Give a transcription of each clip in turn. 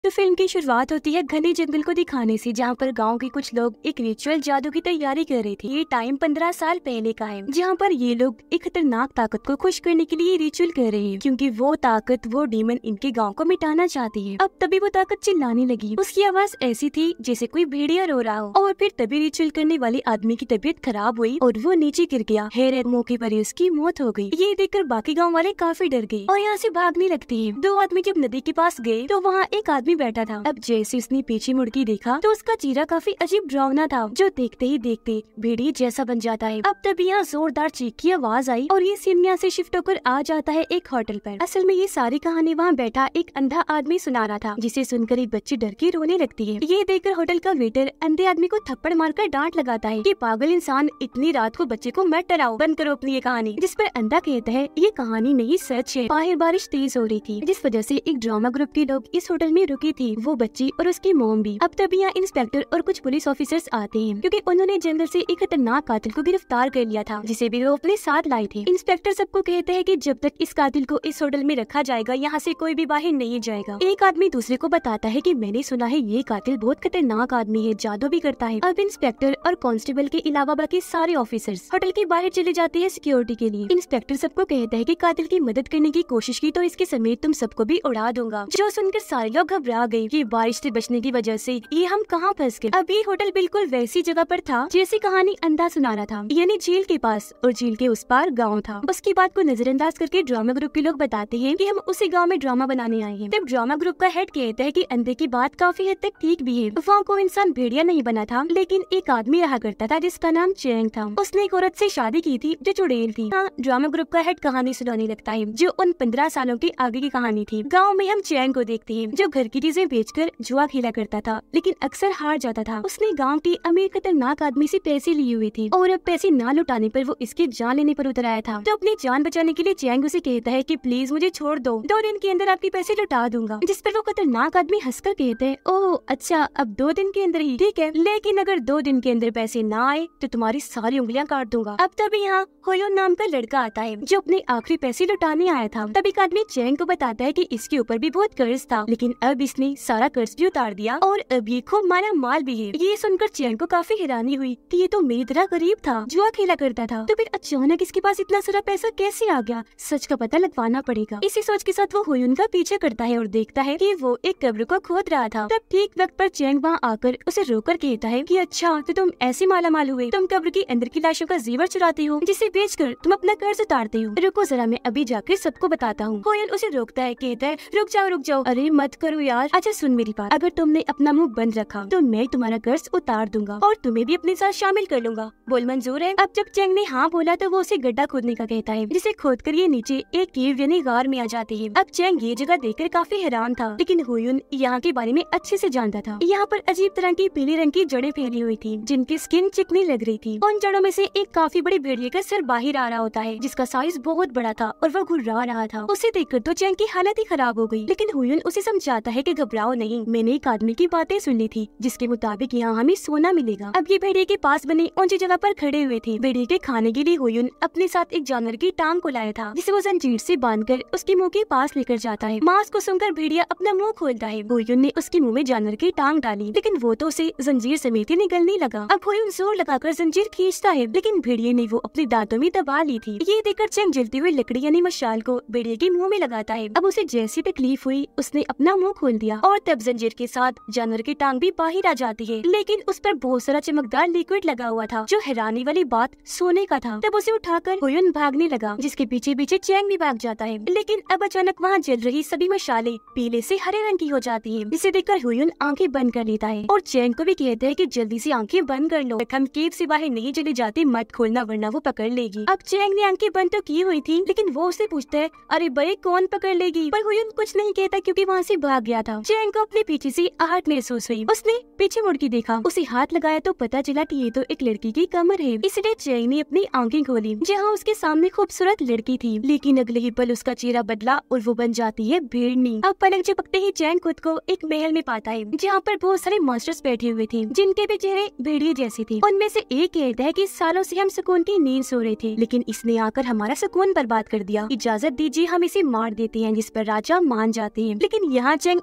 तो फिल्म की शुरुआत होती है घने जंगल को दिखाने से, जहाँ पर गांव के कुछ लोग एक रिचुअल जादू की तैयारी कर रहे थे। ये टाइम 15 साल पहले का है, जहाँ पर ये लोग एक खतरनाक ताकत को खुश करने के लिए रिचुअल कर रहे हैं, क्योंकि वो ताकत, वो डीमन इनके गांव को मिटाना चाहती है। अब तभी वो ताकत चिल्लाने लगी। उसकी आवाज ऐसी थी जैसे कोई भेड़िया रो रहा हो। और फिर तभी रिचुअल करने वाले आदमी की तबीयत खराब हुई और वो नीचे गिर गया। हैरत मौके पर ही उसकी मौत हो गई। ये देखकर बाकी गाँव वाले काफी डर गए और यहाँ से भागने लगते हैं। दो आदमी जब नदी के पास गए तो वहाँ एक आदमी बैठा था। अब जैसे उसने पीछे मुड़ के देखा तो उसका चेहरा काफी अजीब डरावना था, जो देखते ही देखते भेड़िए जैसा बन जाता है। अब तभी यहाँ जोरदार चीख की आवाज आई और ये सीन यहाँ से शिफ्ट होकर आ जाता है एक होटल पर। असल में ये सारी कहानी वहाँ बैठा एक अंधा आदमी सुना रहा था, जिसे सुनकर एक बच्ची डर के रोने लगती है। ये देखकर होटल का वेटर अंधे आदमी को थप्पड़ मारकर डांट लगाता है कि पागल इंसान, इतनी रात को बच्चे को मत डराओ, बंद करो अपनी ये कहानी। जिस पर अंधा कहता है ये कहानी नहीं सच है। बाहर बारिश तेज हो रही थी, जिस वजह से एक ड्रामा ग्रुप के लोग इस होटल में रुके थे, वो बच्ची और उसकी मॉम भी। अब तभी यहाँ इंस्पेक्टर और कुछ पुलिस ऑफिसर्स आते हैं, क्योंकि उन्होंने जंगल से एक खतरनाक कातिल को गिरफ्तार कर लिया था, जिसे भी वो अपने साथ लाए थे। इंस्पेक्टर सबको कहते हैं कि जब तक इस कातिल को इस होटल में रखा जाएगा, यहाँ से कोई भी बाहर नहीं जाएगा। एक आदमी दूसरे को बताता है कि मैंने सुना है ये कातिल बहुत खतरनाक आदमी है, जादू भी करता है। अब इंस्पेक्टर और कांस्टेबल के अलावा बाकी सारे ऑफिसर्स होटल के बाहर चले जाते हैं सिक्योरिटी के लिए। इंस्पेक्टर सबको कहता है कि कातिल की मदद करने की कोशिश की तो इसके समेत तुम सबको भी उड़ा दूंगा। जो सुनकर सारे लोग घबरा गए कि बारिश से बचने की वजह से ये हम कहाँ फंस गए। अब ये होटल बिल्कुल वैसी जगह पर था जैसी कहानी अंधा सुना रहा था, यानी झील के पास, और झील के उस पार गाँव था। उसकी बात को नजरअंदाज करके ड्रामा ग्रुप के लोग बताते हैं कि हम उसी गाँव में ड्रामा बनाने आए हैं। तब ड्रामा ग्रुप का हेड कहता है कि अंधे की बात काफी हद तक ठीक भी है। वहाँ कोई इंसान भेड़िया नहीं बना था, लेकिन एक आदमी रहा करता था जिसका नाम चैंग था। उसने एक औरत से शादी की थी जो चुड़ैल थी। हाँ, ड्रामा ग्रुप का हेड कहानी सुनाने लगता है, जो उन 15 सालों के आगे की कहानी थी। गाँव में हम चैंग को देखते हैं, जो घर की चीजें बेचकर जुआ खेला करता था, लेकिन अक्सर हार जाता था। उसने गांव के अमीर खतरनाक आदमी से पैसे लिए हुए थे और अब पैसे ना लौटाने पर वो इसकी जान लेने पर उतर आया था। तो अपनी जान बचाने के लिए चैंग उसे कहता है कि प्लीज मुझे छोड़ दो, 2 दिन के अंदर आपके पैसे लौटा दूंगा। जिस पर वो खतरनाक आदमी हंसकर कहते हैं, ओह अच्छा, अब 2 दिन के अंदर ही ठीक है, लेकिन अगर 2 दिन के अंदर पैसे ना आए तो तुम्हारी सारी उंगलियां काट दूंगा। अब तभी यहाँ होयोन नाम का लड़का आता है, जो अपने आखिरी पैसे लौटाने आया था। तभी एक आदमी चैंग को बताता है कि इसके ऊपर भी बहुत कर्ज था, लेकिन अब इसने सारा कर्ज भी उतार दिया और अब ये खूब माला माल भी है। ये सुनकर चैंग को काफी हैरानी हुई कि ये तो मेरी तरह गरीब था, जुआ खेला करता था, तो फिर अचानक इसके पास इतना सारा पैसा कैसे आ गया। सच का पता लगवाना पड़ेगा। इसी सोच के साथ वो होयुन का पीछे करता है और देखता है कि वो एक कब्र को खोद रहा था। तब ठीक वक्त पर चैंग वहाँ आकर उसे रोकर कहता है कि अच्छा, तो तुम ऐसे माला माल हुए, तुम कब्र के अंदर की लाशों का जेवर चुराते हो, जिसे बेचकर तुम अपना कर्ज उतारते हो। रुको जरा, मैं अभी जाकर सबको बताता हूँ। होयुन उसे रोकता है, कहता है रुक जाओ। अरे मत करो यार, अच्छा सुन मेरी बात, अगर तुमने अपना मुंह बंद रखा तो मैं तुम्हारा कर्ज उतार दूंगा और तुम्हें भी अपने साथ शामिल कर लूंगा। बोल मंजूर है? अब जब चैंग ने हाँ बोला तो वो उसे गड्ढा खोदने का कहता है, जिसे खोदकर ये नीचे एक केव यानी गार में आ जाते हैं। अब चैंग ये जगह देखकर काफी हैरान था, लेकिन होयुन यहाँ के बारे में अच्छे से जानता था। यहाँ पर अजीब तरह की पीले रंग की जड़ें फैली हुई थी, जिनकी स्किन चिकनी लग रही थी। उन जड़ों में से एक काफी बड़ी भेड़िए का सिर बाहर आ रहा होता है, जिसका साइज बहुत बड़ा था और वो घुर्रा रहा था। उसे देखकर तो चैंग की हालत ही खराब हो गई, लेकिन होयुन उसे समझाता है कि घबराओ नहीं, मैंने एक आदमी की बातें सुन ली थी, जिसके मुताबिक यहाँ हमें सोना मिलेगा। अब ये भेड़िए के पास बने ऊंची जगह पर खड़े हुए थे। भेड़िए के खाने के लिए होयुन अपने साथ एक जानवर की टांग को लाया था, जिसे वो जंजीर से बांधकर उसके मुंह के पास लेकर जाता है। मांस को सुनकर भेड़िया अपना मुंह खोलता है। होयुन ने उसके मुंह में जानवर की टांग डाली, लेकिन वो तो उसे जंजीर समेत ही निगलने लगा। अब होयुन जोर लगाकर जंजीर खींचता है, लेकिन भेड़िए ने वो अपने दांतों में दबा ली थी। ये देखकर चैंग जलती हुई लकड़ी यानी मशाल को भेड़िए के मुंह में लगाता है। अब उसे जैसी तकलीफ हुई, उसने अपना मुंह खोल दिया और तब जंजीर के साथ जानवर की टांग भी बाहर आ जाती है, लेकिन उस पर बहुत सारा चमकदार लिक्विड लगा हुआ था, जो हैरानी वाली बात सोने का था। तब उसे उठाकर होयुन भागने लगा, जिसके पीछे पीछे चैंग भी भाग जाता है। लेकिन अब अचानक वहाँ जल रही सभी मशाले पीले से हरे रंग की हो जाती है, जिसे देखकर होयुन आंखें बंद कर लेता है और चैंग को भी कहता है कि जल्दी से आंखें बंद कर लो, हम केव से बाहर नहीं चले जाते, मत खोलना वरना वो पकड़ लेगी। अब चैंग ने आंखें बंद तो की हुई थी, लेकिन वो उससे पूछता है, अरे भाई कौन पकड़ लेगी? पर होयुन कुछ नहीं कहता, क्योंकि वहाँ से भाग गया था। चैंग को अपने पीछे से आहट महसूस हुई। उसने पीछे मुड़ के देखा, उसे हाथ लगाया तो पता चला कि ये तो एक लड़की की कमर है। इसलिए चैंग ने अपनी आंखें खोली, जहाँ उसके सामने खूबसूरत लड़की थी, लेकिन अगले ही पल उसका चेहरा बदला और वो बन जाती है भेड़नी। अब पलक झपकते ही चैंग खुद को एक महल में पाता है, जहाँ पर बहुत सारे मॉन्स्टर्स बैठे हुए थे, जिनके भी चेहरे भेड़िए जैसे थे। उनमें से एक कहता है कि सालों से हम सुकून की नींद सो रहे थे, लेकिन इसने आकर हमारा सुकून बर्बाद कर दिया। इजाजत दीजिए, हम इसे मार देते हैं, जिस पर राजा मान जाते हैं। लेकिन यहाँ चैंग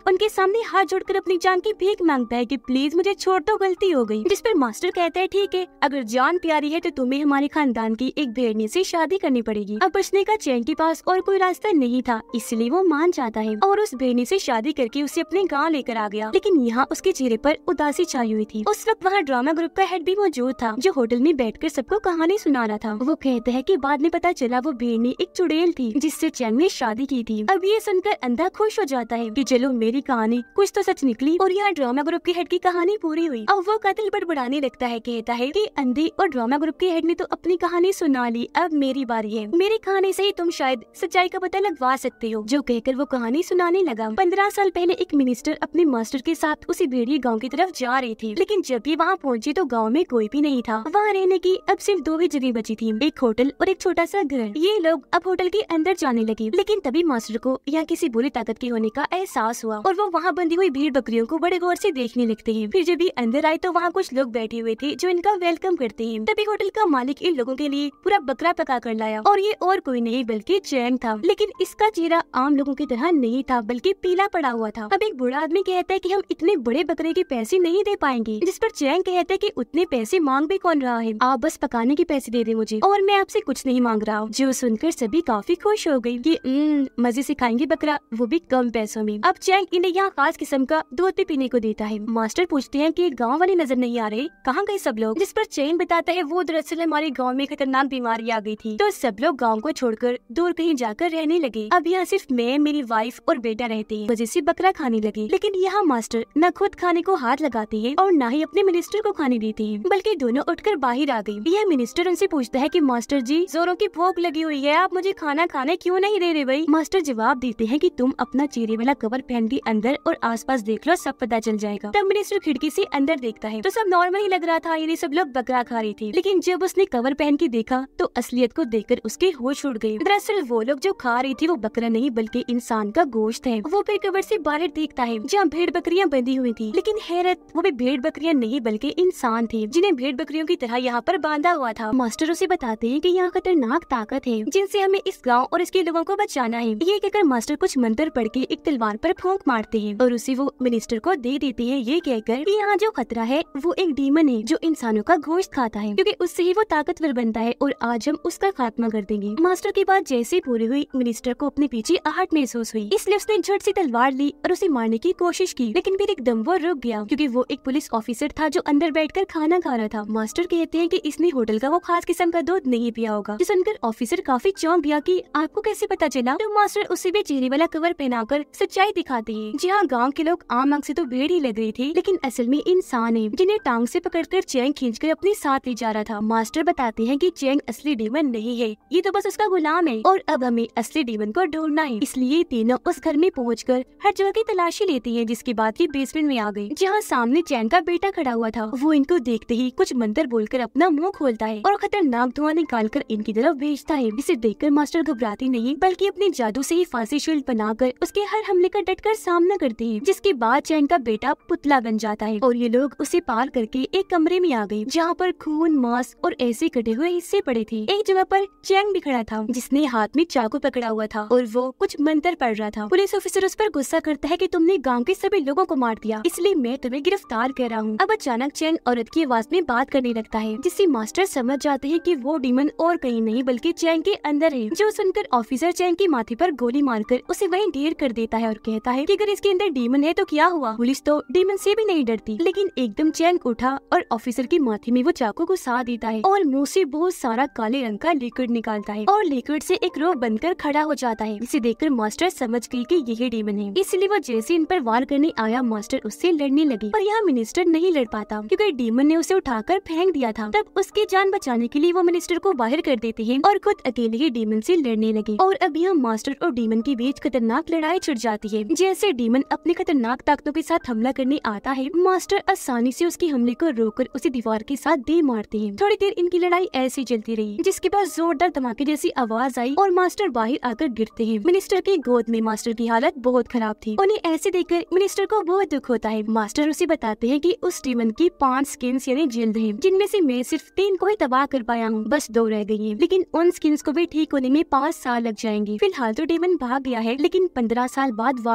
उनके सामने हाथ जोड़कर अपनी जान की भीख मांगता है कि प्लीज मुझे छोड़ दो, गलती हो गई। जिस पर मास्टर कहता है ठीक है, अगर जान प्यारी है तो तुम्हें हमारे खानदान की एक भेड़नी से शादी करनी पड़ेगी। अब बचने का चैंग के पास और कोई रास्ता नहीं था, इसलिए वो मान जाता है और उस भेड़नी से शादी करके उसे अपने गाँव लेकर आ गया। लेकिन यहाँ उसके चेहरे पर उदासी छाई हुई थी। उस वक्त वहाँ ड्रामा ग्रुप का हेड भी मौजूद था, जो होटल में बैठकर सबको कहानी सुना रहा था। वो कहता है कि बाद में पता चला वो भेड़नी एक चुड़ैल थी जिससे चैंग ने शादी की थी। अब ये सुनकर अंधा खुश हो जाता है कि चलो मेरी कहानी कुछ तो सच निकली और यहाँ ड्रामा ग्रुप के हेड की कहानी पूरी हुई। अब वो कत्ल बड़बड़ाने लगता है, कहता है कि अंधे और ड्रामा ग्रुप के हेड ने तो अपनी कहानी सुना ली, अब मेरी बारी है, मेरी कहानी से ही तुम शायद सच्चाई का पता लगवा सकते हो। जो कहकर वो कहानी सुनाने लगा। 15 साल पहले एक मिनिस्टर अपने मास्टर के साथ उसी भेड़िए गाँव की तरफ जा रही थी, लेकिन जब भी वहाँ पहुँची तो गाँव में कोई भी नहीं था। वहाँ रहने की अब सिर्फ 2 ही जगह बची थी, एक होटल और एक छोटा सा घर। ये लोग अब होटल के अंदर जाने लगे, लेकिन तभी मास्टर को यहाँ किसी बुरी ताकत के होने का एहसास हुआ और वो वहाँ बंधी हुई भेड़ बकरियों को बड़े गौर से देखने लगते हैं। फिर जब ये अंदर आए तो वहाँ कुछ लोग बैठे हुए थे जो इनका वेलकम करते हैं। तभी होटल का मालिक इन लोगों के लिए पूरा बकरा पका कर लाया और ये और कोई नहीं बल्कि चैंग था। लेकिन इसका चेहरा आम लोगों की तरह नहीं था, बल्कि पीला पड़ा हुआ था। अब एक बूढ़ा आदमी कहता है कि हम इतने बड़े बकरे के पैसे नहीं दे पाएंगे, जिस पर चैंग कहता है कि उतने पैसे मांग भी कौन रहा है, आप बस पकाने के पैसे दे दे मुझे और मैं आपसे कुछ नहीं मांग रहा हूँ। जो सुनकर सभी काफी खुश हो गयी कि मजे से खाएंगे बकरा, वो भी कम पैसों में। अब चैंग इन्हें यहाँ खास किस्म का दूध भी पीने को देता है। मास्टर पूछते हैं कि गांव वाले नजर नहीं आ रहे, कहाँ गए सब लोग? जिस पर चैंग बताता है वो दरअसल हमारे गांव में खतरनाक बीमारी आ गई थी, तो सब लोग गांव को छोड़कर दूर कहीं जाकर रहने लगे। अब यहाँ सिर्फ मैं, मेरी वाइफ और बेटा रहते हैं, वजह से बकरा खाने लगे। लेकिन यहाँ मास्टर न खुद खाने को हाथ लगाते हैं और न ही अपने मिनिस्टर को खाने देते हैं, बल्कि दोनों उठकर बाहर आ गए। यह मिनिस्टर उनसे पूछता है कि मास्टर जी, जोरों की भूख लगी हुई है, आप मुझे खाना खाने क्यों नहीं दे रहे भाई? मास्टर जवाब देते हैं कि तुम अपना चेहरे वाला कवर पहन के अंदर और आसपास देख लो, सब पता चल जाएगा। तब मिनिस्टर खिड़की से अंदर देखता है तो सब नॉर्मल ही लग रहा था, यानी सब लोग बकरा खा रही थी। लेकिन जब उसने कवर पहन के देखा तो असलियत को देखकर उसके होश उड़ गए। दरअसल वो लोग जो खा रही थी वो बकरा नहीं बल्कि इंसान का गोश्त है। वो फिर कवर से बाहर देखता है जहाँ भेड़ बकरियां बंधी हुई थी, लेकिन हैरत, वो भी भेड़ बकरियां नहीं बल्कि इंसान थे जिन्हें भेड़ बकरियों की तरह यहाँ पर बांधा हुआ था। मास्टर उसे बताते हैं कि यहाँ खतरनाक ताकत है जिनसे हमें इस गाँव और इसके लोगों को बचाना है। ये कहकर मास्टर कुछ मंत्र पढ़ के एक तलवार पर फूंक मारते हैं और उसे वो मिनिस्टर को दे देते हैं, ये कहकर कि यहाँ जो खतरा है वो एक डीमन है जो इंसानों का गोश्त खाता है, क्योंकि उससे ही वो ताकतवर बनता है और आज हम उसका खात्मा कर देंगे। मास्टर की बात जैसे पूरी हुई, मिनिस्टर को अपने पीछे आहट महसूस हुई, इसलिए उसने झट से तलवार ली और उसे मारने की कोशिश की। लेकिन फिर एकदम वो रुक गया क्योंकि वो एक पुलिस ऑफिसर था जो अंदर बैठकर खाना खा रहा था। मास्टर कहते हैं कि इसने होटल का वो खास किस्म का दूध नहीं पिया होगा। जो सुनकर ऑफिसर काफी चौंक गया कि आपको कैसे पता चला? तो मास्टर उसे भी चेहरे वाला कवर पहनाकर सच्चाई दिखाते हैं। जी हाँ, गाँव के लोग आम आंख से तो भेड़ ही लग रही थी, लेकिन असल में इंसान है जिन्हें टांग से पकड़कर चैंग खींचकर अपने साथ ले जा रहा था। मास्टर बताते हैं कि चैंग असली डीमन नहीं है, ये तो बस उसका गुलाम है और अब हमें असली डीमन को ढूंढना है। इसलिए तीनों उस घर में पहुंचकर हर जगह की तलाशी लेती हैं, जिसके बाद ये बेसमेंट में आ गई जहाँ सामने चैंग का बेटा खड़ा हुआ था। वो इनको देखते ही कुछ मंत्र बोलकर अपना मुंह खोलता है और खतरनाक धुआं निकालकर इनकी तरफ भेजता है। इसे देखकर मास्टर घबराती नहीं बल्कि अपने जादू से ही फांसी शील्ड बनाकर उसके हर हमले का डटकर सामना करती है, जिसके बाद चैंग का बेटा पुतला बन जाता है और ये लोग उसे पार करके एक कमरे में आ गए जहाँ पर खून, मांस और ऐसे कटे हुए हिस्से पड़े थे। एक जगह पर चैंग भी खड़ा था जिसने हाथ में चाकू पकड़ा हुआ था और वो कुछ मंत्र पढ़ रहा था। पुलिस ऑफिसर उस पर गुस्सा करता है कि तुमने गांव के सभी लोगों को मार दिया, इसलिए मैं तुम्हें गिरफ्तार कर रहा हूँ। अब अचानक चैंग औरत की आवाज में बात करने लगता है, जिससे मास्टर समझ जाते हैं कि वो डीमन और कहीं नहीं बल्कि चैंग के अंदर है। जो सुनकर ऑफिसर चैंग के माथे पर गोली मारकर उसे वहीं ढेर कर देता है और कहता है कि अगर इसके अंदर डीमन है तो क्या हुआ, पुलिस तो डीमन से भी नहीं डरती। लेकिन एकदम चैंग उठा और ऑफिसर के माथे में वो चाकू घुसा देता है और मुंह से बहुत सारा काले रंग का लिक्विड निकालता है और लिक्विड से एक रोग बनकर खड़ा हो जाता है, जिसे देखकर मास्टर समझ गई कि यही डीमन है। इसलिए वो जैसे इन पर वार करने आया, मास्टर उससे लड़ने लगी, पर यहाँ मिनिस्टर नहीं लड़ पाता क्योंकि डीमन ने उसे उठाकर फेंक दिया था। तब उसकी जान बचाने के लिए वो मिनिस्टर को बाहर कर देते हैं और खुद अकेले ही डीमन से लड़ने लगे। और अब यहाँ मास्टर और डीमन के बीच खतरनाक लड़ाई छिड़ जाती है। जैसे डीमन अपने खतरनाक ताकतों के साथ हमला करने आता है, मास्टर आसानी से उसके हमले को रोककर उसे दीवार के साथ दे मारते हैं। थोड़ी देर इनकी लड़ाई ऐसी चलती रही, जिसके बाद जोरदार धमाके जैसी आवाज आई और मास्टर बाहर आकर गिरते हैं। मिनिस्टर की गोद में मास्टर की हालत बहुत खराब थी। उन्हें ऐसे देखकर मिनिस्टर को बहुत दुख होता है। मास्टर उसे बताते हैं कि उस डीमन की 5 स्किन्स यानी जिल्द हैं, जिनमें से मैं सिर्फ 3 को ही तबाह कर पाया हूँ, बस 2 रह गई हैं। लेकिन उन स्किन्स को भी ठीक होने में 5 साल लग जाएंगे। फिलहाल तो डीमन भाग गया है, लेकिन 15 साल बाद वापस लौट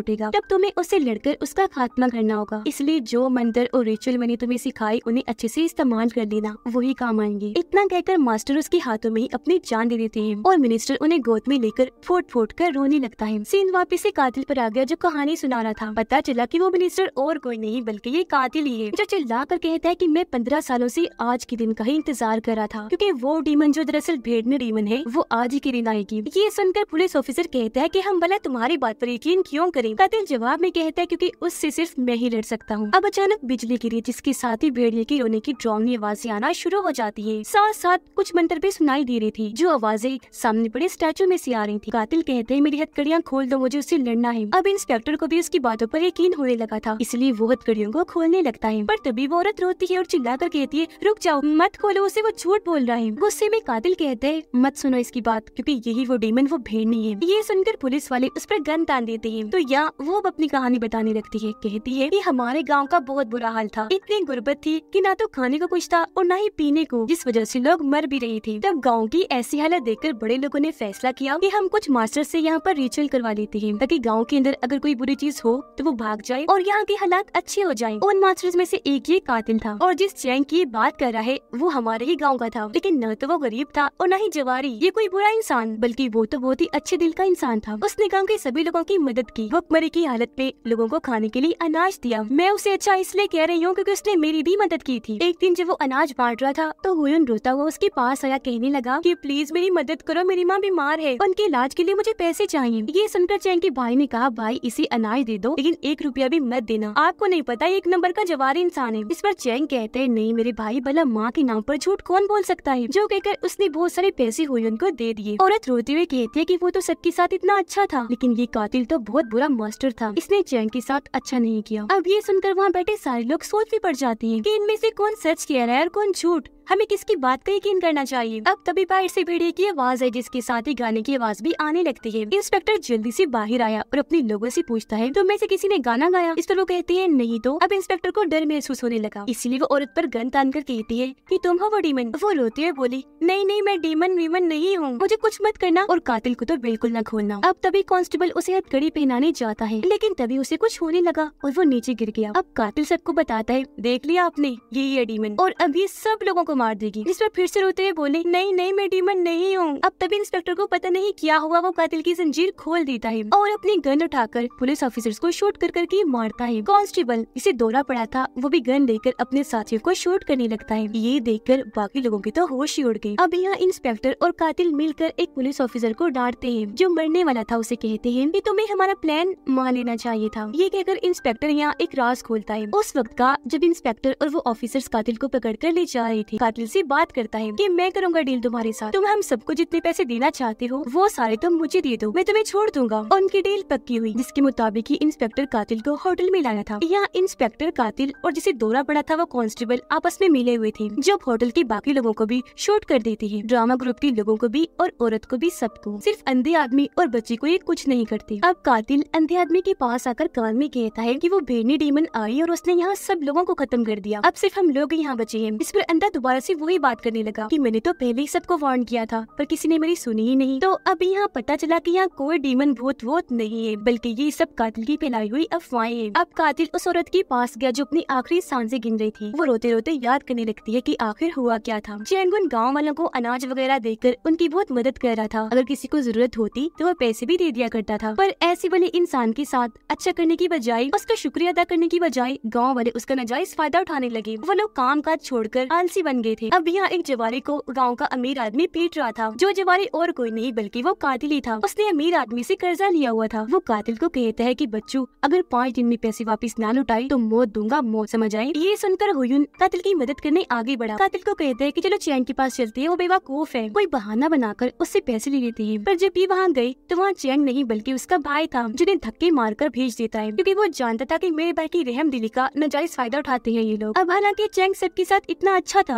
लौटेगा तब तुम्हें उससे लड़कर उसका खात्मा करना होगा। इसलिए जो मंत्र और रिचुअल मैंने तुम्हें सिखाई उन्हें अच्छे से इस्तेमाल कर लेना, वही काम आएंगे। इतना कहकर मास्टर उसके हाथों में ही अपनी जान दे देते हैं और मिनिस्टर उन्हें गोद में लेकर फोट फोट कर रोने लगता है। सीन वापस से कातिल पर आ गया जो कहानी सुना रहा था। पता चला कि वो मिनिस्टर और कोई नहीं बल्कि ये कातिल ही है, जो चिल्ला कर कहता है कि मैं 15 सालों से आज के दिन का ही इंतजार कर रहा था, क्योंकि वो डीमन जो दरअसल भेड़ने डीमन है वो आज ही के दिन आएगी। ये सुनकर पुलिस ऑफिसर कहता है कि हम भला तुम्हारी बात पर यकीन क्यों करें। कातिल जवाब में कहता है क्योंकि उससे सिर्फ मैं ही लड़ सकता हूँ। अब अचानक बिजली गिरी जिसके साथ ही भेड़िए की रोने की डरावनी आवाजें आना शुरू हो जाती है। साथ साथ कुछ मंत्र भी सुनाई दे रही थी जो आवाजें सामने पड़े स्टैचू में से आ रही थी। कातिल कहते हैं मेरी हथकड़ियाँ खोल दो, मुझे उससे लड़ना है। अब इंस्पेक्टर को भी उसकी बातों पर यकीन होने लगा था, इसलिए वो हथकड़ियों को खोलने लगता है। पर तभी वो औरत रोती है और चिल्लाकर कहती है रुक जाओ, मत खोलो उसे, वो झूठ बोल रहा है। गुस्से में कातिल कहते हैं मत सुनो इसकी बात, क्योंकि यही वो डीमन वो भेड़ नहीं है। ये सुनकर पुलिस वाले उस पर गन तान देते हैं। तो यहाँ वो अपनी कहानी बताने लगती है। कहती है कि हमारे गांव का बहुत बुरा हाल था, इतनी गुर्बत थी कि ना तो खाने को कुछ था और ना ही पीने को, जिस वजह से लोग मर भी रहे थे। तब गांव की ऐसी हालत देखकर बड़े लोगों ने फैसला किया कि हम कुछ मास्टर से यहाँ पर रिचुअल करवा लेते हैं, ताकि गांव के अंदर अगर कोई बुरी चीज हो तो वो भाग जाए और यहाँ के हालात अच्छे हो जाएं। उन मास्टर्स में से एक ये कातिल था और जिस चैंग की बात कर रहा है वो हमारे ही गाँव का था, लेकिन न तो वो गरीब था और न ही जवारी ये कोई बुरा इंसान, बल्कि वो तो बहुत ही अच्छे दिल का इंसान था। उसने गाँव के सभी लोगों की मदद की, भूखमरी की हालत में लोगों को खाने के लिए अनाज दिया। मैं उसे अच्छा इसलिए कह रही हूँ क्योंकि उसने मेरी भी मदद की थी। एक दिन जब वो अनाज बांट रहा था तो हुयन रोता हुआ उसके पास आया, कहने लगा कि प्लीज मेरी मदद करो, मेरी माँ बीमार है, उनके इलाज के लिए मुझे पैसे चाहिए। ये सुनकर चैंग के भाई ने कहा भाई इसे अनाज दे दो, लेकिन 1 रुपया भी मत देना, आपको नहीं पता ये 1 नंबर का जवारी इंसान है। इस पर चैंग कहते हैं नहीं मेरे भाई, भला माँ के नाम पर झूठ कौन बोल सकता है। जो कहकर उसने बहुत सारे पैसे हुयन को दे दिए। औरत रोते हुए कहती है कि वो तो सबके साथ इतना अच्छा था, लेकिन ये कातिल तो बहुत बुरा मास्टर था, इसने चैंग के साथ अच्छा नहीं किया। अब ये सुनकर वहाँ बैठे सारे लोग सोच भी पड़ जाते हैं कि इनमें से कौन सच कह रहा है और कौन झूठ, हमें किसकी बात का यकीन करना चाहिए। अब तभी बाहर से भेड़िए की आवाज है जिसके साथ ही गाने की आवाज भी आने लगती है। इंस्पेक्टर जल्दी से बाहर आया और अपने लोगों से पूछता है तो में से किसी ने गाना गाया। इस पर वो कहते हैं नहीं। तो अब इंस्पेक्टर को डर महसूस होने लगा, इसलिए वो औरत पर गन तान कर कहती है कि तुम हो वो डीमन। वो रोते हुए बोली नहीं नहीं मैं डीमन वीमन नहीं हूँ, मुझे कुछ मत करना और कातिल को तो बिल्कुल न खोलना। अब तभी कांस्टेबल उसे हथकड़ी पहनाने जाता है, लेकिन तभी उसे कुछ होने लगा और वो नीचे गिर गया। अब कातिल सबको बताता है देख लिया आपने, यही है डीमन और अब ये सब लोगों को मार देगी। इस पर फिर से रोते हुए बोले नहीं नहीं मैं डीमन नहीं हूँ। अब तभी इंस्पेक्टर को पता नहीं क्या हुआ, वो कातिल की जंजीर खोल देता है और अपनी गन उठाकर पुलिस ऑफिसर्स को शूट कर करके मारता है। कांस्टेबल इसे दौरा पड़ा था, वो भी गन लेकर अपने साथियों को शूट करने लगता है। ये देखकर बाकी लोगों के तो होश ही उड़ गए। अब यहाँ इंस्पेक्टर और कातिल मिलकर एक पुलिस ऑफिसर को डांटते हैं जो मरने वाला था। उसे कहते हैं कि तुम्हें हमारा प्लान मान लेना चाहिए था। ये कहकर इंस्पेक्टर यहाँ एक राज खोलता है उस वक्त का जब इंस्पेक्टर और वो ऑफिसर्स कातिल को पकड़ कर ले जा रहे थे। कातिल से बात करता है कि मैं करूंगा डील तुम्हारे साथ, तुम हम सबको जितने पैसे देना चाहते हो वो सारे तुम मुझे दे दो, मैं तुम्हें छोड़ दूंगा। और उनकी डील पक्की हुई, जिसके मुताबिक ही इंस्पेक्टर कातिल को होटल में लाया था। यहाँ इंस्पेक्टर कातिल और जिसे दौरा पड़ा था वो कांस्टेबल आपस में मिले हुए थे, जो होटल के बाकी लोगों को भी शूट कर देते हैं, ड्रामा ग्रुप के लोगों को भी और औरत को भी, सबको। सिर्फ अंधे आदमी और बच्चे को ये कुछ नहीं करते। अब कातिल अंधे आदमी के पास आकर कान में कहता है कि वो भेड़नी डीमन आई और उसने यहाँ सब लोगों को खत्म कर दिया, अब सिर्फ हम लोग यहाँ बचे हैं। इस पर अंधा दोबारा से वही बात करने लगा कि मैंने तो पहले ही सबको वार्न किया था पर किसी ने मेरी सुनी ही नहीं। तो अब यहाँ पता चला कि यहाँ कोई डीमन भूत वोत नहीं है, बल्कि ये सब कातिल की फैलाई हुई अफवाहें हैं। अब कातिल उस औरत के पास गया जो अपनी आखिरी सांसें गिन रही थी। वो रोते रोते याद करने लगती है कि आखिर हुआ क्या था। चैंगुन गाँव वालों को अनाज वगैरह देकर उनकी बहुत मदद कर रहा था, अगर किसी को जरूरत होती तो वो पैसे भी दे दिया करता था। पर ऐसे वाले इंसान के साथ अच्छा करने की बजाय, उसका शुक्रिया अदा करने की बजाय गाँव वाले उसका नाजायज फायदा उठाने लगे। वो लोग काम काज छोड़कर आलसी बन गए थे। अब यहाँ एक जवारी को गाँव का अमीर आदमी पीट रहा था, जो जवारी और कोई नहीं बल्कि वो कातिल ही था। उसने अमीर आदमी से कर्जा लिया हुआ था। वो कातिल को कहता है कि बच्चों अगर 5 दिन में पैसे वापस ना लौटाई तो मौत दूंगा, मौत समझ आई। ये सुनकर हुयुन कातिल की मदद करने आगे बढ़ा। कातिल को कहता है कि चलो चैंग के पास चलते हैं, वो बेवकूफ है। कोई बहाना बनाकर उससे पैसे ले लेते हैं। पर जब ये वहाँ गए तो वहाँ चैंग नहीं बल्कि उसका भाई था, जिन्हें धक्के मारकर भेज देता है, क्योंकि वो जानता था कि मेरे भाई की रहम दिली का नाजायज फायदा उठाते हैं ये लोग। अब हालांकि चैंग सबके साथ इतना अच्छा था,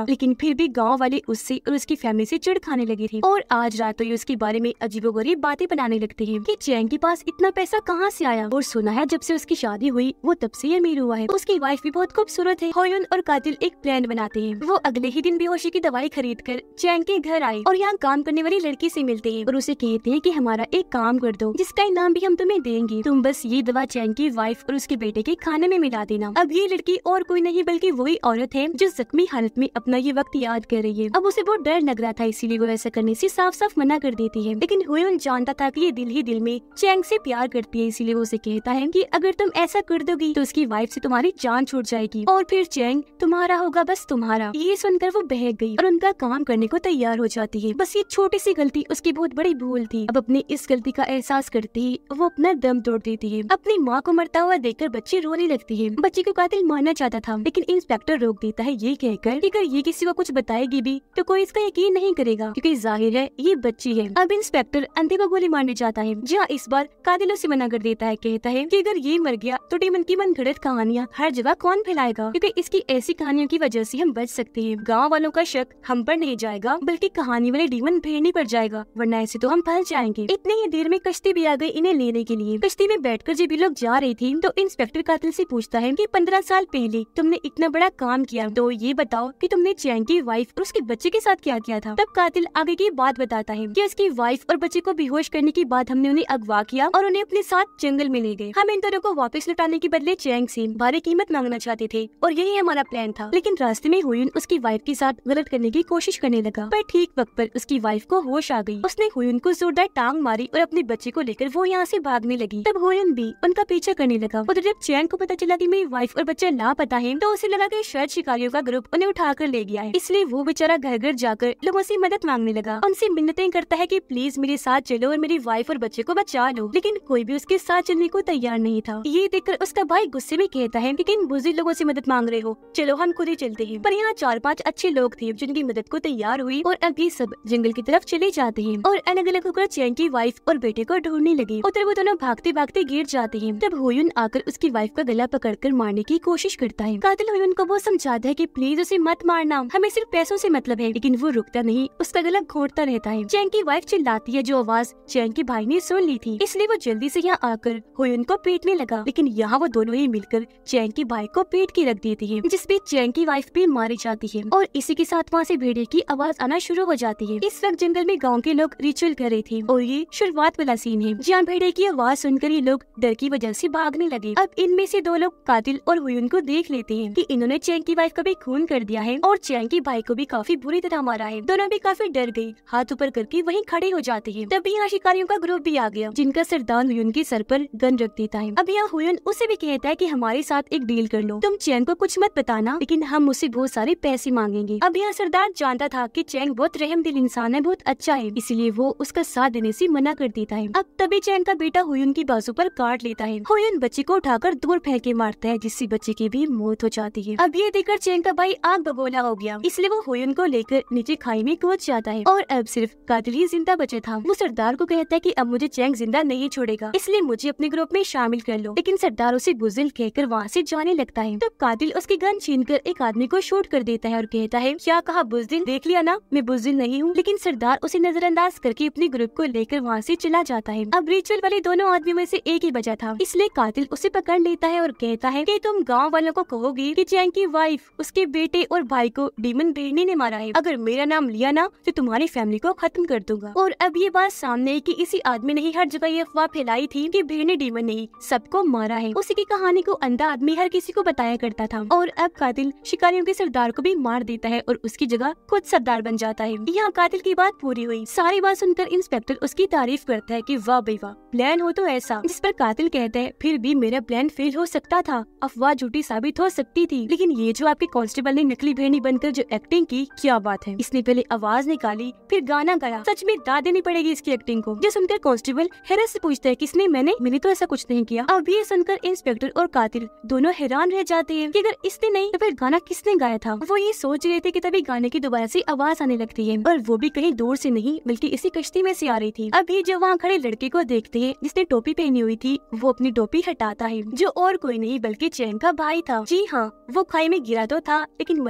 लेकिन फिर भी गाँव वाले उससे और उसकी फैमिली से चिढ़ खाने लगे थे और आज रात तो ये उसके बारे में अजीबोगरीब बातें बनाने लगते हैं कि चैंग के पास इतना पैसा कहाँ से आया और सुना है जब से उसकी शादी हुई वो तब से अमीर हुआ है। उसकी वाइफ भी बहुत खूबसूरत है। होयुन और कातिल एक प्लान बनाते हैं। वो अगले ही दिन बेहोशी की दवाई खरीद कर चैंग के घर आए और यहाँ काम करने वाली लड़की से मिलते हैं और उसे कहते हैं कि हमारा एक काम कर दो जिसका इनाम भी हम तुम्हें देंगे, तुम बस ये दवा चैंग की वाइफ और उसके बेटे के खाने में मिला देना। अब ये लड़की और कोई नहीं बल्कि वही औरत है जो जख्मी हालत में अपना ये वक्त याद कर रही है। अब उसे बहुत डर लग रहा था, इसीलिए वो ऐसा करने से साफ साफ मना कर देती है। लेकिन होयुन जानता था कि ये दिल ही दिल में चैंग से प्यार करती है, इसीलिए वो उसे कहता है कि अगर तुम ऐसा कर दोगी तो उसकी वाइफ से तुम्हारी जान छूट जाएगी और फिर चैंग तुम्हारा होगा, बस तुम्हारा। ये सुनकर वो बहक गई और उनका काम करने को तैयार हो जाती है। बस ये छोटी सी गलती उसकी बहुत बड़ी भूल थी। अब अपनी इस गलती का एहसास करते ही वो अपना दम तोड़ देती है। अपनी माँ को मरता हुआ देखकर बच्ची रोने लगती है। बच्ची को कातिल मारना चाहता था लेकिन इंस्पेक्टर रोक देता है ये कहकर कि अगर ये किसी को कुछ बताएगी भी तो कोई इसका यकीन नहीं करेगा क्योंकि जाहिर है ये बच्ची है। अब इंस्पेक्टर अंधे को गोली मारने जाता है जहाँ इस बार कातिल उसे मना कर देता है। कहता है कि अगर ये मर गया तो डीमन की मनगढ़ंत कहानियाँ हर जगह कौन फैलाएगा, क्योंकि इसकी ऐसी कहानियों की वजह से हम बच सकते हैं। गाँव वालों का शक हम पर नहीं जाएगा बल्कि कहानी वाले डीमन भेड़नी पर जाएगा, वरना ऐसे तो हम फंस जाएंगे। इतनी ही देर में कश्ती भी आ गई इन्हें लेने के लिए। कश्ती में बैठकर जब ये लोग जा रही थी तो इंस्पेक्टर कातिल से पूछता है कि 15 साल पहले तुमने इतना बड़ा काम किया तो ये बताओ कि तुमने चैंग की वाइफ और उसके बच्चे के साथ क्या किया था। तब कातिल आगे की बात बताता है कि उसकी वाइफ और बच्चे को बेहोश करने के बाद हमने उन्हें अगवा किया और उन्हें अपने साथ जंगल में ले गए। हम इन दोनों को वापस लौटाने के बदले चैंग से भारी कीमत मांगना चाहते थे और यही हमारा प्लान था। लेकिन रास्ते में हुयुन उसकी वाइफ के साथ गलत करने की कोशिश करने लगा, पर ठीक वक्त पर उसकी वाइफ को होश आ गई। उसने हुयुन को जोरदार टांग मारी और अपने बच्चे को लेकर वो यहाँ से भागने लगी। तब हुयुन भी उनका पीछा करने लगा। उधर जब चैंग को पता चला कि मेरी वाइफ और बच्चा लापता है तो उसे लगा कि शायद शिकारियों का ग्रुप उन्हें उठाकर ले गया है, इसलिए वो बेचारा घर घर जाकर लोगों से मदद मांगने लगा। उनसे मिन्नतें करता है कि प्लीज मेरे साथ चलो और मेरी वाइफ और बच्चे को बचा लो, लेकिन कोई भी उसके साथ चलने को तैयार नहीं था। ये देखकर उसका भाई गुस्से में कहता है कि किन बुजुर्ग लोगों से मदद मांग रहे हो, चलो हम खुद ही चलते हैं। पर यहाँ 4-5 अच्छे लोग थे जिनकी मदद को तैयार हुई और अभी सब जंगल की तरफ चले जाते हैं और अलग अलग होकर चैंग की वाइफ और बेटे को ढूंढने लगे। उधर वो दोनों भागते भागते गिर जाते हैं। तब हुयुन आकर उसकी वाइफ का गला पकड़कर मारने की कोशिश करता है। कातिल हुयुन को वो समझाता है कि प्लीज उसे मत मारना, हमें सिर्फ पैसों से मतलब है, लेकिन वो रुकता नहीं, उसका गला घोंटता रहता है। चैंग की वाइफ चिल्लाती है जो आवाज चैंग के भाई ने सुन ली थी, इसलिए वो जल्दी से यहाँ आकर हुयुन को पीटने लगा। लेकिन यहाँ वो दोनों ही मिलकर चैंग के भाई को पीट के रख देती है, जिस पे चैंग की वाइफ भी मारी जाती है और इसी के साथ वहाँ से भेड़िए की आवाज आना शुरू हो जाती है। इस वक्त जंगल में गाँव के लोग रिचुअल कर रहे थे और ये शुरुआत वाला सीन है जहाँ भेड़िए की आवाज सुनकर ये लोग डर की वजह से भागने लगे। अब इनमें से 2 लोग कातिल और हुयुन को देख लेते हैं कि इन्होंने चैंग की वाइफ का भी खून कर दिया है और चैंग के भाई को भी काफी बुरी तरह मारा है। दोनों भी काफी डर गए, हाथ ऊपर करके वहीं खड़े हो जाते हैं। तभी यहाँ शिकारियों का ग्रुप भी आ गया जिनका सरदार हुयुन के सर पर गन रख देता है। अब यहाँ हुयुन उसे भी कहता है कि हमारे साथ एक डील कर लो, तुम चैंग को कुछ मत बताना लेकिन हम उससे बहुत सारे पैसे मांगेंगे। अब यहाँ सरदार जानता था कि चैंग बहुत रहमदिल इंसान है, बहुत अच्छा है, इसलिए वो उसका साथ देने से मना कर देता है। अब तभी चैंग का बेटा हुयुन की बाजू पर काट लेता है। हुयुन बच्चे को उठाकर दूर फेंक के मारता है जिससे बच्चे की भी मौत हो जाती है। अब ये देखकर चैंग का भाई आग बबूला हो गया, इसलिए वो हुयुन को लेकर नीचे खाई में कूद जाता है और अब सिर्फ कातिल ही जिंदा बचा था। वो सरदार को कहता है कि अब मुझे चैंग जिंदा नहीं छोड़ेगा, इसलिए मुझे अपने ग्रुप में शामिल कर लो। लेकिन सरदार उसे बुज़दिल कहकर वहाँ से जाने लगता है। तब कातिल उसकी गन छीनकर एक आदमी को शूट कर देता है और कहता है क्या कहा बुज़दिल, देख लिया ना मैं बुज़दिल नहीं हूँ। लेकिन सरदार उसे नजरअंदाज करके अपने ग्रुप को लेकर वहाँ से चला जाता है। अब रिचुअल वाले दोनों आदमी में से एक ही बचा था, इसलिए कातिल उसे पकड़ लेता है और कहता है कि तुम गाँव वालों को कहोगी कि चैंग की वाइफ, उसके बेटे और भाई को डीमन भेड़नी ने मारा है। अगर मेरा नाम लिया ना तो तुम्हारी फैमिली को खत्म कर दूंगा। और अब ये बात सामने है कि इसी आदमी ने ही हर जगह ये अफवाह फैलाई थी कि भेड़नी डीमन नहीं सबको मारा है। उसी की कहानी को अंधा आदमी हर किसी को बताया करता था और अब कातिल शिकारियों के सरदार को भी मार देता है और उसकी जगह खुद सरदार बन जाता है। यहाँ कातिल की बात पूरी हुई। सारी बात सुनकर इंस्पेक्टर उसकी तारीफ करता है कि वाह भाई वाह, प्लान हो तो ऐसा। जिस पर कातिल कहता है फिर भी मेरा प्लान फेल हो सकता था, अफवाह झूठी साबित हो सकती थी, लेकिन ये जो आपके कांस्टेबल ने नकली भेड़नी बनकर जो एक्टिंग की, क्या बात है। इसने पहले आवाज निकाली फिर गाना गाया, सच में दाद देनी पड़ेगी इसकी एक्टिंग को। जो सुनकर कांस्टेबल हैरत से पूछता है किसने, मैंने तो ऐसा कुछ नहीं किया। अब ये सुनकर इंस्पेक्टर और कातिल दोनों हैरान रह जाते हैं कि अगर इसने नहीं तो फिर गाना किसने गाया था। वो ये सोच रहे थे कि तभी गाने की दोबारा से आवाज आने लगती है और वो भी कहीं दूर से नहीं बल्कि इसी कश्ती में से आ रही थी। अभी जो वहाँ खड़े लड़के को देखते हैं जिसने टोपी पहनी हुई थी, वो अपनी टोपी हटाता है, जो और कोई नहीं बल्कि चैंग का भाई था। जी हाँ, वो खाई में गिरा तो था लेकिन मरा नहीं था,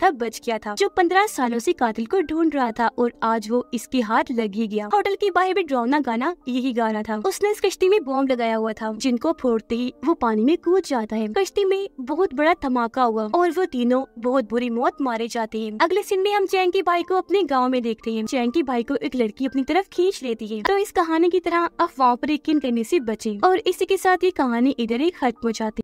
तब बच गया था, जो 15 सालों से कातिल को ढूंढ रहा था, और आज वो इसके हाथ लग ही गया। होटल के बाहर भी डरावना गाना यही गा रहा था। उसने इस कश्ती में बॉम्ब लगाया हुआ था, जिनको फोड़ते ही वो पानी में कूद जाता है। कश्ती में बहुत बड़ा धमाका हुआ और वो तीनों बहुत बुरी मौत मारे जाते हैं। अगले सीन में हम चैंकी भाई को अपने गाँव में देखते हैं। चैंकी भाई को एक लड़की अपनी तरफ खींच लेती है। तो इस कहानी की तरह अफवाहों पर यकीन करने से बचें, और इसी के साथ ये कहानी इधर ही खत्म हो जाती है।